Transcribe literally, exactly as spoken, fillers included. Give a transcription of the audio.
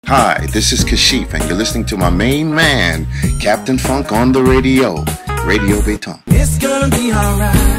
Hi, this is Kashif, and you're listening to my main man, Captain Funk, on the radio, Radio Béton. It's gonna be alright.